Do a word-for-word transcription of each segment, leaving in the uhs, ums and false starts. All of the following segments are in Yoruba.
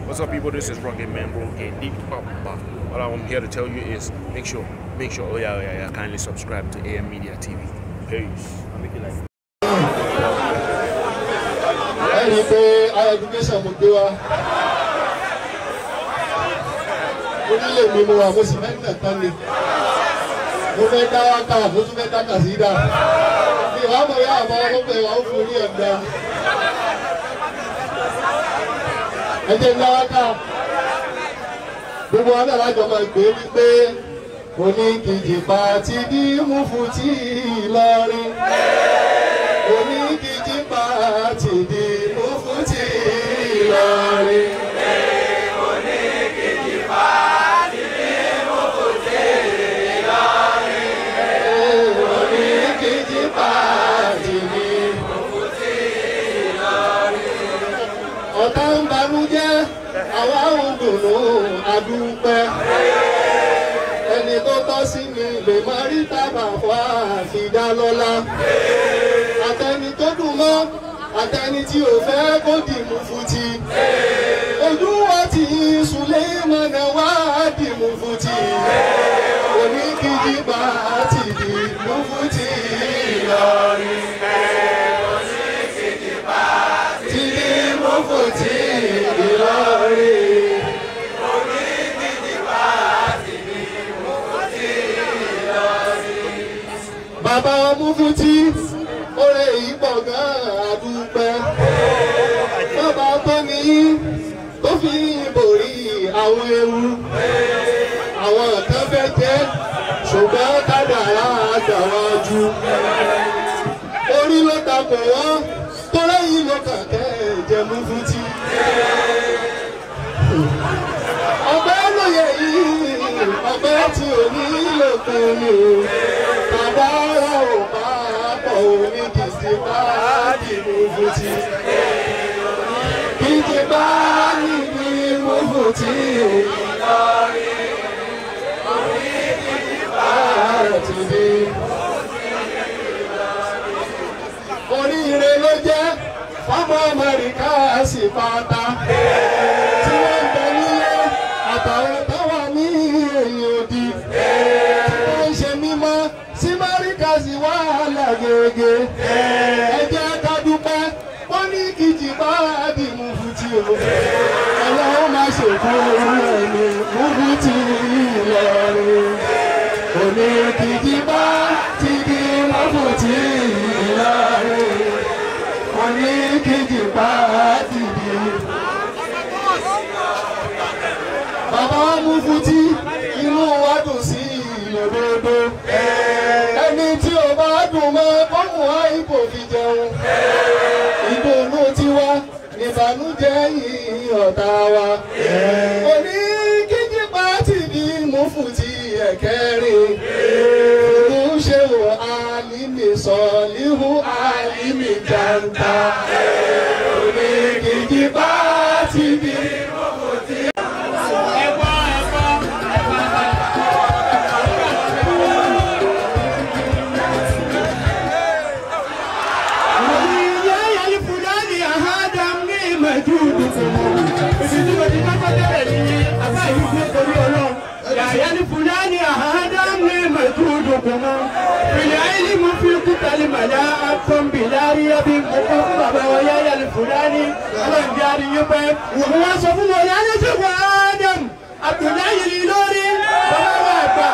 What's up, people? This is Rocket Man, bro. And deep pop. All I'm here to tell you is make sure, make sure. Oh yeah, oh, yeah, yeah. Kindly subscribe to A M Media T V. Peace. I'll make it like. Ẹjẹ́ ńláwáká gbogbo ọ̀nà lájọ máa gbé wípé oníkìjìpá ti di Mufti Ìlọrin oníkìjìpá ti di Mufti Ìlọrin oníkìjìpá ti di Mufti Ìlọrin oníkìjìpá ti di Mufti Ìlọrin ọ̀tá ń banújẹ́ àwa ń dùnnú adúpẹ́ ẹni tó tọ́ sí mi lè má rí tábà wá àfidá lọ́lá àtẹni tó dùn mọ́ àtẹni tí ò fẹ́ kó di Mufti ojú wa ti Suleiman wá di Mufti oníkìjìpá ti di Mufti Ìlọrin oníkìjìpá ti di Mufti Ìlọrin oníkìjìpá ti di Mufti Ìlọrin. Bàbá Mufti oore yìí pọ̀ gan-an àdúpẹ́ bàbá tó ní tó fi borí àwọn ewu àwọn kan fẹ́ jẹ́ ṣùgbọ́n kádàrá àgbàwájú orí ló takò wọ́n tó lẹ́yìn ló kàkẹ́ jẹ́ Mufti. Ọgbẹ́ lóye yìí ọgbẹ́ tí ò ní lòkun ni bàbá ara ò bá pọ̀ òní kìjìpá di Mufti kìjìpá di Mufti Ìlọrin òní kìjìpá ti di oríire ló jẹ́ fọ́mọ Amẹ́ríkà sì pátá tí wọ́n ń bẹ nílé àtàwọn táwọn ní èyí òdì tí wọ́n ń ṣe mímọ́ sí Amẹ́ríkà sì wà lágége ẹ jẹ́ ká dúpẹ́ wọ́n ní kìjìpá di Mufti o ọlọ́run má ṣe fún ẹni Mufti Ìlọrin òní kìjìpá ti di Mufti Ìlọrin oníkìjìpá ti di. Bàbá Mufti inú wa dùn sí ìlòdodo ẹni tí ó bá dùn mọ́ ọmọ àìkò fi jẹun ìdùnnú tiwa ìbànújẹ́ yìí ọ̀tá wa oníkìjìpá ti di Mufti ẹ̀kẹrin ìlú ṣe wọ Alimi Sọ̀líhù Alimi Janta oníkìjìpá ti di Mufti. يعني فلان هذا من مجهودكما في العلم في قتل ملاءكم بلا ريب مقرب ويا الفلاني من جاري يبين وهو صفو ويا نجف آدم عبد الله الإلوري بابا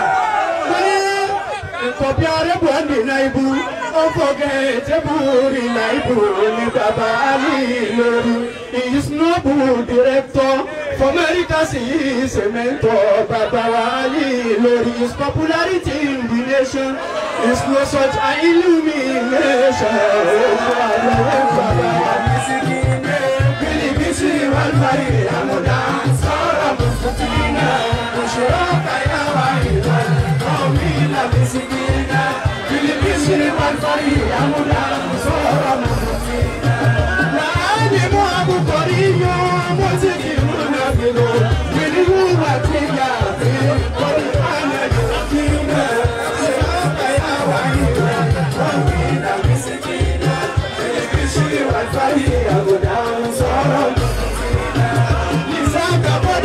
Kopiare bwandi naibu Ofoge buri naibu Ni Baba Ali Lori He is noble director For America he is a mentor Baba Ali Lori His popularity in the nation Is no such an illumination Baba Ali Sikine Bili Bisi Walfari Amuda Sora Mufutina Ushiroka ya Waila Omila Bisikina Bili Bisi Walfari Amuda Sora Mufutina Laani Muabu Koriyo Muziki Munafilo Bili Uwa Tiga Kori Ana Yukina Ushiroka ya Waila Omila Bisikina Bili Bisi Walfari Amuda Sora Mufutina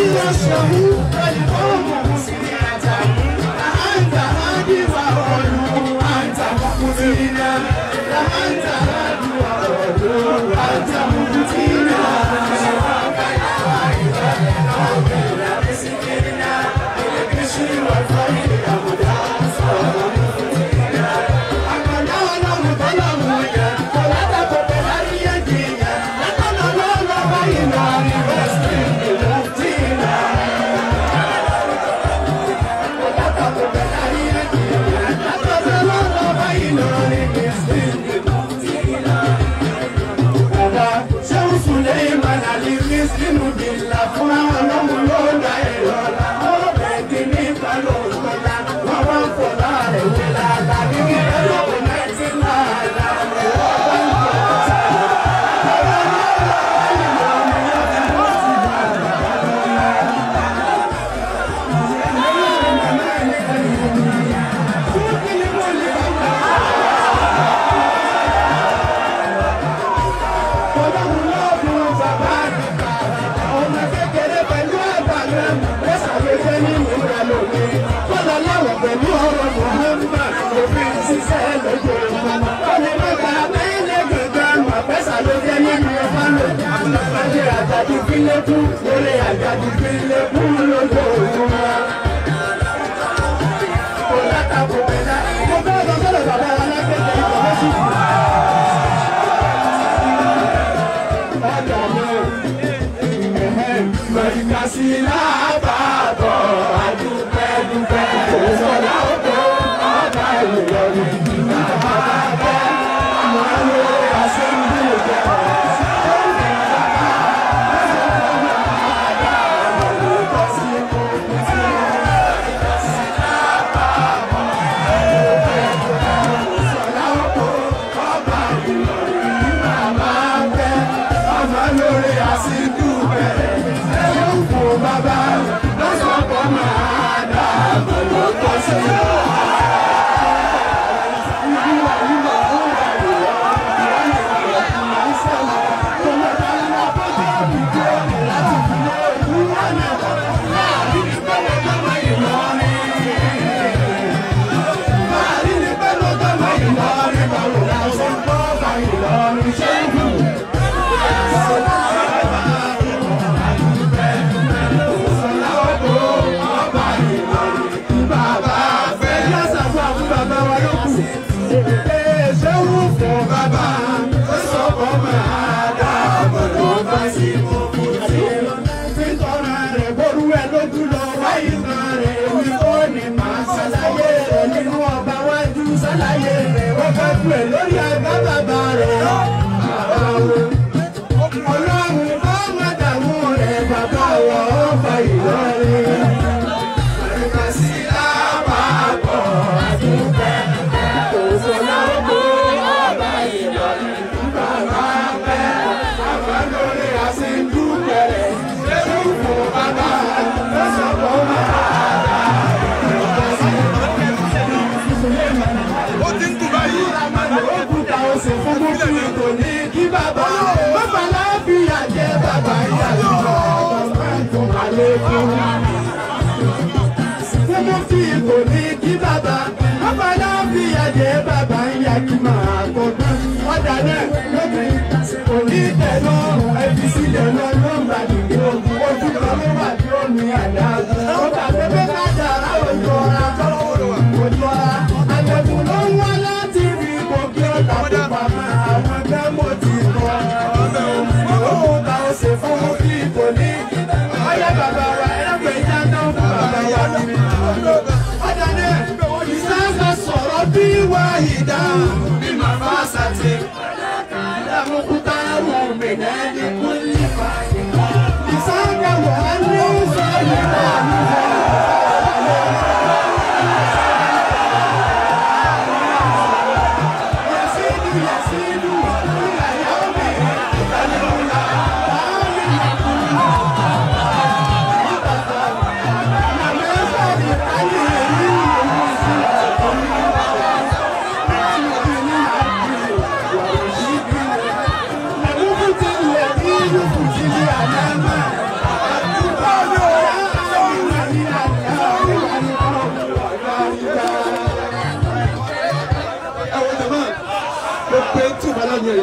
من كل فائدة لسانك وأنه صالح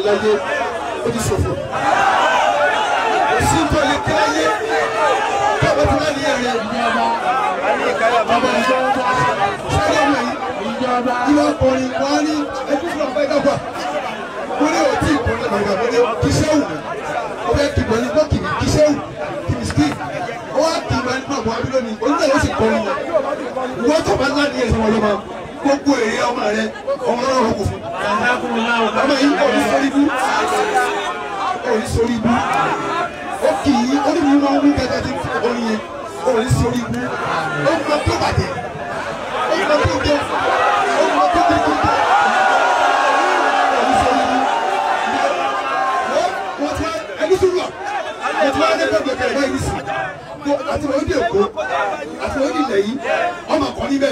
láyé ó ti ṣòfò. sí tó lè kí láyé káàbọ̀ tí wọ́n ní ẹ̀rẹ́ ìjọba ọmọ ìjọba sáré ọmọ yìí ìjọba ìwọ ọkùnrin wọn ní ẹbí fún ọ̀pẹ dọ́gba wọ́n ní òtí ìkùnrin lọ́gba wọ́n ní kìsẹ́wù ó fẹ́ kìbọ̀ ní bọ́kìnì kìsẹ́wù kìmìsíkì ó wá kì í máa ń pọ̀ bọ́ abúlé ní onílẹ̀ yóò sì kọrin wọ́n tó bá ńlá ní ẹ̀sìn wọn lọ́mọ gbogbo èrè ọmọ rẹ ọmọ náà wọ́n kò fún ọmọ yìí kò ní sórí bú kò ní sórí bú ó kì í onímọ̀ máa ń wí gẹ́gẹ́ tí orin yẹn kò ní sórí bú ó mọ tó bàjẹ́ ó mọ tó jẹ ó mọ tó jẹ tó jẹ kò ní sórí bú wọ́n ti wá ẹni sùn lọ wọ́n ti wá ẹni tó gbẹ̀gbẹ̀ ẹ̀rọ yìí sí àti wọ́n di èkó àti wọ́n di ilẹ̀ yìí ọmọ kọ́ níbẹ̀.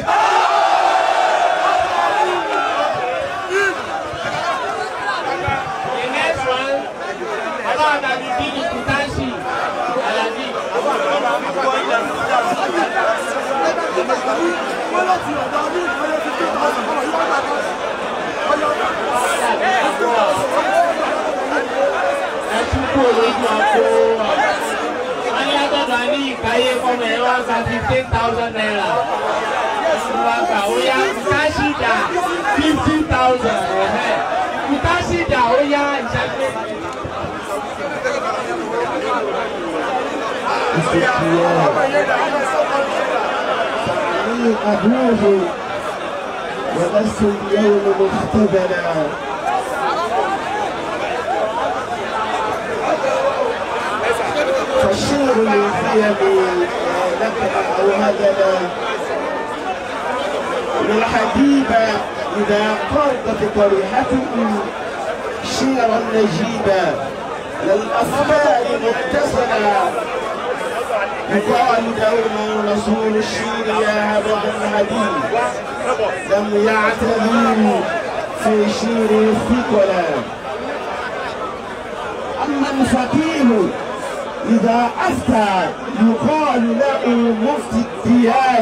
fifteen thousand naira. Oya Kutashida fifteen thousand. Kutashida Oya ìṣàgbé. أبوه ولست اليوم مختبلا فالشعر من ثيابي لك أو هدلا والحبيبة إذا قرضت طريحته شعرا نجيبا للأفكار متصلا يقال دوما رسول الشير يا هبة الحديد لم يعتذر في شير الثقلا أما الفقيه إذا أفتى يقال له مفتي الديار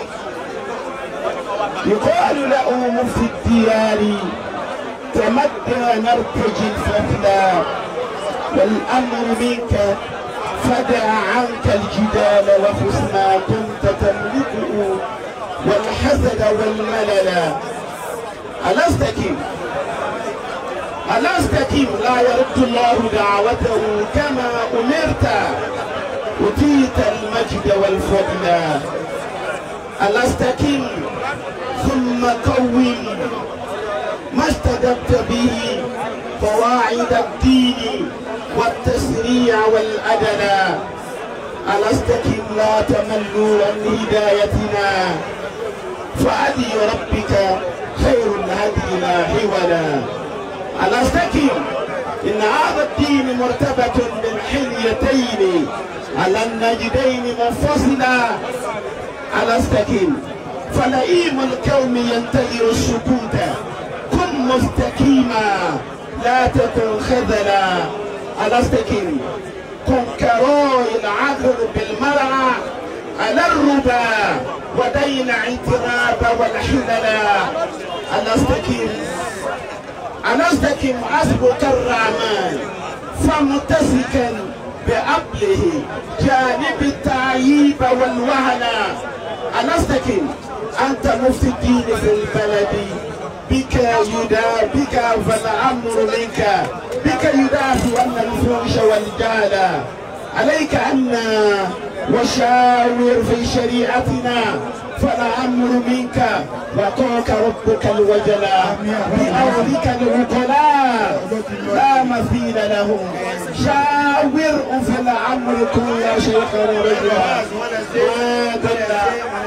يقال له مفتي الديار تمدى نرتجي الفتلى والأمر منك فدع عنك الجدال وخذ ما كنت تملكه والحسد والملل ألست كيف ألست كيف لا يرد الله دعوته كما أمرت أتيت المجد والفضل ألست كيف ثم قوم ما استدبت به قواعد الدين والتسريع والأدنى ألست كم لا تملوا عن هدايتنا فهدي ربك خير الهدي لا حولا ألست كم إن هذا الدين مرتبة من حليتين على النجدين منفصلا ألست كم فلئيم الكون ينتظر السكوت كن مستقيما لا تكن خذلا ألست كم كن كراي العقل بالمرعى على الربا ودين اعتراب والحللا ألست كم ألست كم حسبك الرحمن فمتسكا بأبله جانب التعييب والوهنا ألست كم أنت مفتي الدين في البلد بك يدا بك فالأمر منك بك يدافع عن الفحش والجهل عليك عنا وشاور في شريعتنا فالأمر منك وقاك ربك الوجلا بأرضك العقلاء لا مثيل لهم شاور في الأمر كل شيخ رجلا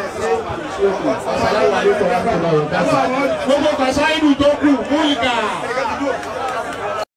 السلام عليكم ورحمة الله وبركاته.